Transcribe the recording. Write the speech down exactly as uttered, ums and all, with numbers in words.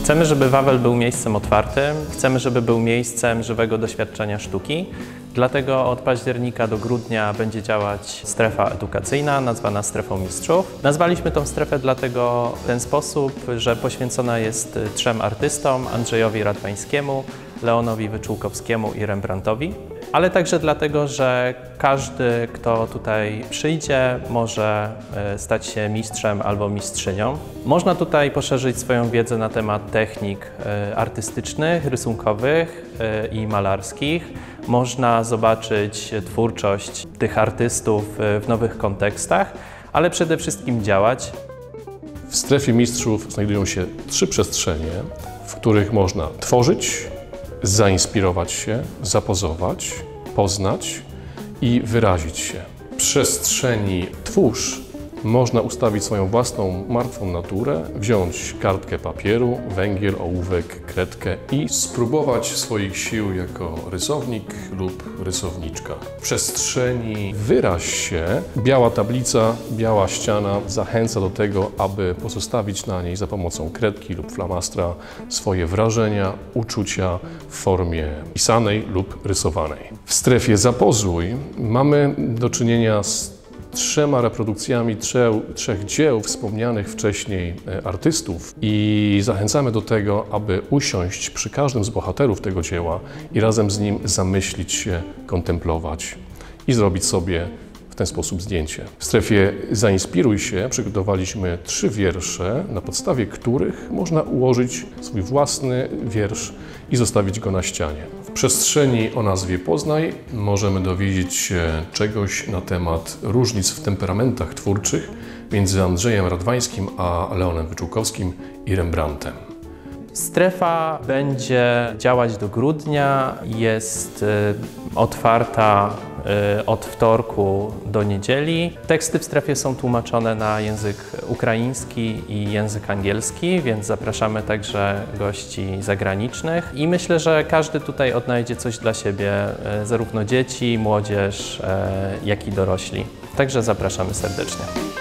Chcemy, żeby Wawel był miejscem otwartym, chcemy, żeby był miejscem żywego doświadczenia sztuki. Dlatego od października do grudnia będzie działać strefa edukacyjna, nazwana Strefą Mistrzów. Nazwaliśmy tą strefę dlatego w ten sposób, że poświęcona jest trzem artystom: Andrzejowi Radwańskiemu, Leonowi Wyczółkowskiemu i Rembrandtowi. Ale także dlatego, że każdy, kto tutaj przyjdzie, może stać się mistrzem albo mistrzynią. Można tutaj poszerzyć swoją wiedzę na temat technik artystycznych, rysunkowych i malarskich. Można zobaczyć twórczość tych artystów w nowych kontekstach, ale przede wszystkim działać. W Strefie Mistrzów znajdują się trzy przestrzenie, w których można tworzyć, zainspirować się, zapozować, poznać i wyrazić się. W przestrzeni twórz można ustawić swoją własną martwą naturę, wziąć kartkę papieru, węgiel, ołówek, kredkę i spróbować swoich sił jako rysownik lub rysowniczka. W przestrzeni wyraź się, biała tablica, biała ściana zachęca do tego, aby pozostawić na niej za pomocą kredki lub flamastra swoje wrażenia, uczucia w formie pisanej lub rysowanej. W strefie zapozuj mamy do czynienia z trzema reprodukcjami trzech, trzech dzieł wspomnianych wcześniej artystów i zachęcamy do tego, aby usiąść przy każdym z bohaterów tego dzieła i razem z nim zamyślić się, kontemplować i zrobić sobie w ten sposób zdjęcie. W strefie Zainspiruj się przygotowaliśmy trzy wiersze, na podstawie których można ułożyć swój własny wiersz i zostawić go na ścianie. W przestrzeni o nazwie Poznaj możemy dowiedzieć się czegoś na temat różnic w temperamentach twórczych między Andrzejem Radwańskim a Leonem Wyczółkowskim i Rembrandtem. Strefa będzie działać do grudnia, jest otwarta od wtorku do niedzieli. Teksty w strefie są tłumaczone na język ukraiński i język angielski, więc zapraszamy także gości zagranicznych. I myślę, że każdy tutaj odnajdzie coś dla siebie, zarówno dzieci, młodzież, jak i dorośli. Także zapraszamy serdecznie.